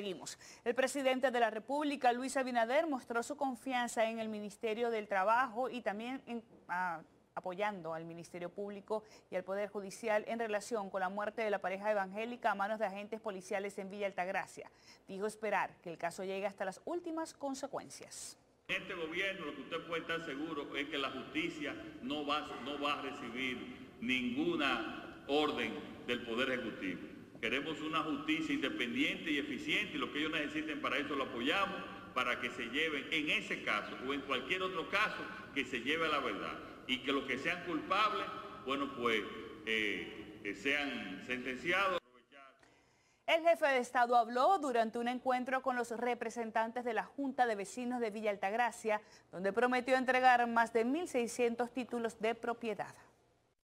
Seguimos. El presidente de la República, Luis Abinader, mostró su confianza en el Ministerio del Trabajo y también apoyando al Ministerio Público y al Poder Judicial en relación con la muerte de la pareja evangélica a manos de agentes policiales en Villa Altagracia. Dijo esperar que el caso llegue hasta las últimas consecuencias. En este gobierno lo que usted puede estar seguro es que la justicia no va a recibir ninguna orden del Poder Ejecutivo. Queremos una justicia independiente y eficiente y lo que ellos necesiten para eso lo apoyamos, para que se lleven en ese caso o en cualquier otro caso que se lleve a la verdad y que los que sean culpables, bueno pues sean sentenciados. El jefe de Estado habló durante un encuentro con los representantes de la Junta de Vecinos de Villa Altagracia, donde prometió entregar más de 1.600 títulos de propiedad.